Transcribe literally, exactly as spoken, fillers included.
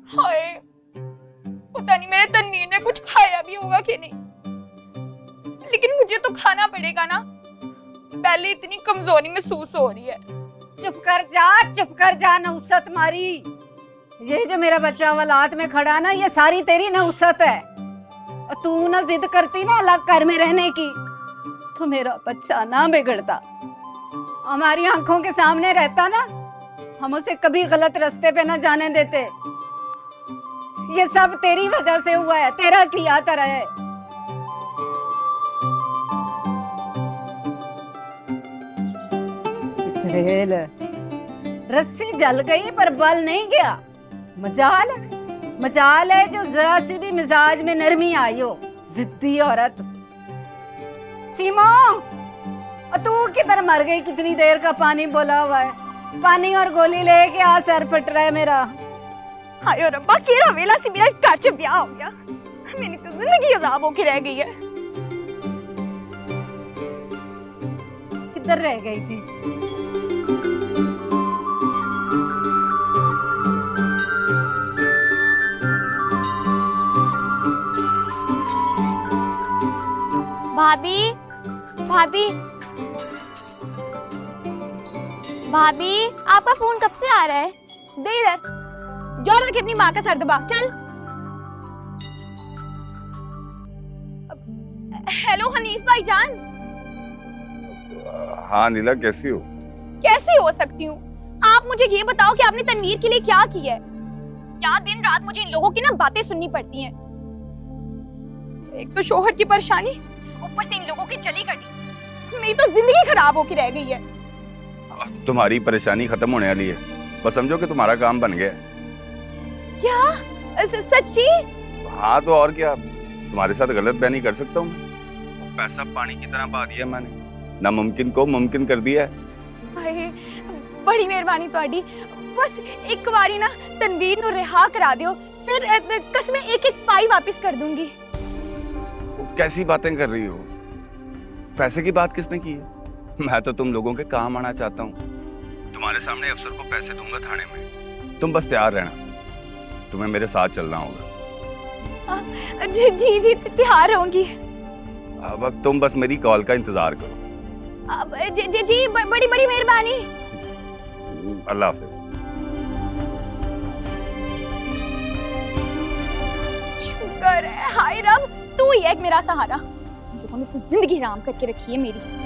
हाय, पता नहीं मेरे तनवीर ने कुछ खाया भी होगा कि नहीं, लेकिन मुझे तो खाना पड़ेगा ना। पहले इतनी कमजोरी महसूस हो रही है। चुप कर जा, चुप कर जा नौसत मारी। ये जो मेरा बच्चा औलाद में खड़ा ना, ये सारी तेरी नौसत है। तू ना जिद करती ना अलग घर में रहने की, तो मेरा बच्चा ना बिगड़ता। हमारी आंखों के सामने रहता ना, हम उसे कभी गलत रास्ते पे ना जाने देते। ये सब तेरी वजह से हुआ है, तेरा किया तरह है। चढ़ेल, रस्सी जल गई पर बल नहीं गया। मजाल है, मजाल है जो जरा सी भी मिजाज में नरमी आई हो। जिद्दी औरत। चीमो, तू किधर मर गई? कितनी देर का पानी बोला हुआ है। पानी और गोली लेके आ, सर फट रहा है मेरा। हाय रब्बा, केरा वेला से मेरा घर च ब्याह हो गया। मेरी तो जिंदगी अजाब होके रह गई है। किधर रह गई थी? भाभी, भाभी, भाभी, आपका फोन कब से आ रहा है? दे इधर, जोर रख अपनी माँ का सर दबा। चल। हेलो हनीफ भाईजान। हाँ नीला, कैसी हो? कैसे हो सकती हूँ? आप मुझे ये बताओ कि आपने तनवीर के लिए क्या किया है? क्या दिन रात मुझे इन लोगों की ना बातें सुननी पड़ती हैं। एक तो शोहर की परेशानी, ऊपर से इन लोगों की चली कटी। मेरी तो जिंदगी खराब होके रह गई है। तुम्हारी परेशानी खत्म होने वाली है, बस समझो कि तुम्हारा काम बन गया। क्या? सच्ची? हाँ तो और क्या, तुम्हारे साथ गलत बयानी कर सकता हूँ? पैसा पानी की तरह बहा दिया मैंने, नामुमकिन को मुमकिन कर दिया है। अरे बड़ी मेहरबानी ਤੁਹਾਡੀ। बस एक बारी ना तनवीर को रिहा करा दियो, फिर कसमें एक एक पाई वापस कर दूंगी। कैसी बातें कर रही हो? पैसे की बात किसने की है? मैं तो तुम लोगों के काम आना चाहता हूँ। तुम्हारे सामने अफसर को पैसे दूंगा थाने में, तुम बस तैयार रहना। तुम्हें मेरे साथ चलना होगा। जी जी जी तैयार होंगी। अब तुम बस मेरी कॉल का इंतजार करो। अब जी जी, जी बड़ी बड़ी मेहरबानी। अल्लाह हाफिज। शुक्र है, हाय रब, तू ही एक मेरा सहारा। लोगों ने तो जिंदगी हराम करके रखी है मेरी।